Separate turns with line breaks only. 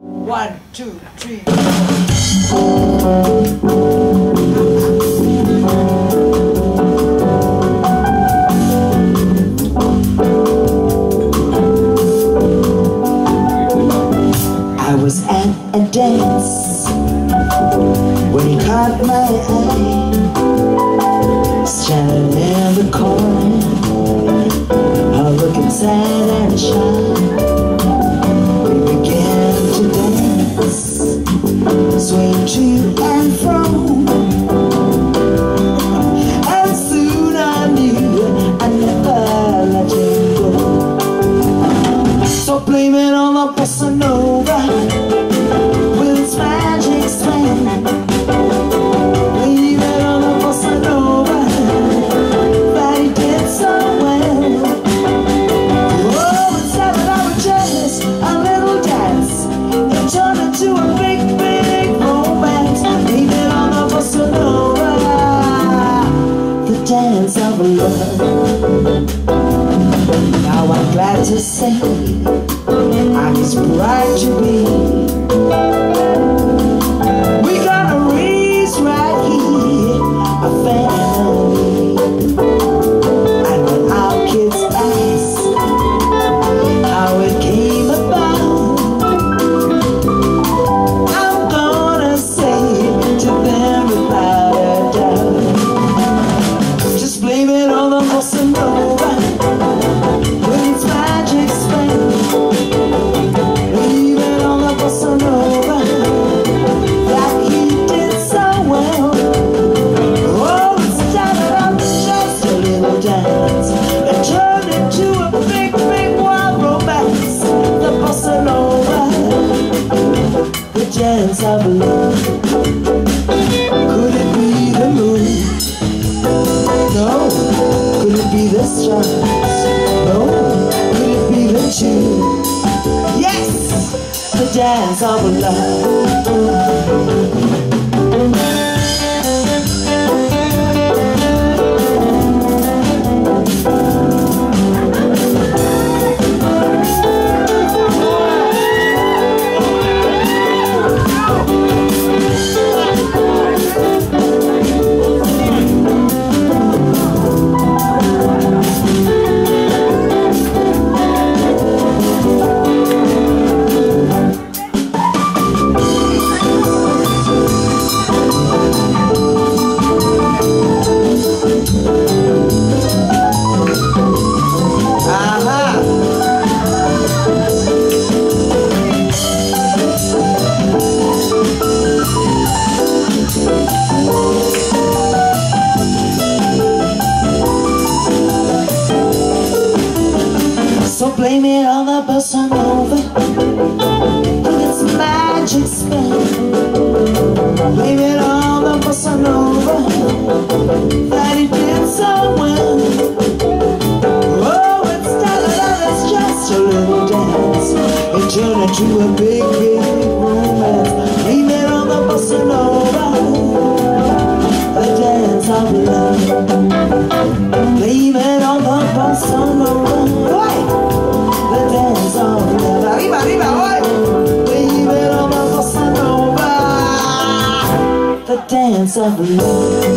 1, 2, 3.
I was at a dance when he caught my eye, standing in the corner, her looking sad and shy. We began to dance, swing to and fro, and soon I knew I'd never let you go. So blame it on the bossa nova with its magic swing. Blame it on the bossa nova that he did so well. Oh, instead of our just a little dance, it turned into a big, big romance. Blame it on the bossa nova, the dance of love. Now I'm glad to say I'm his bride to be. We gonna raise right here a family. And when our kids ask how it came about, I'm gonna say to them without a doubt, just blame it on the bossa nova with its magic spell. Blame it on the bossa nova that he did so well. Oh, it started out just a little dance and turned into a big, big wild romance. The bossa nova, the dance of love. Could it be the moon? No. Could it be the stars? No. Could it be the tune? Yes, the dance of love. So blame it on the bossa nova with its magic spell. Blame it on the bossa nova that he did so well. Oh, it started out as just a little dance, it turned into a big, big romance. Blame it on the bossa nova, the dance of love. Blame it on the bossa nova, the dance of love. Arriba, arriba, oi! Blame it on the bossa nova, the dance of love.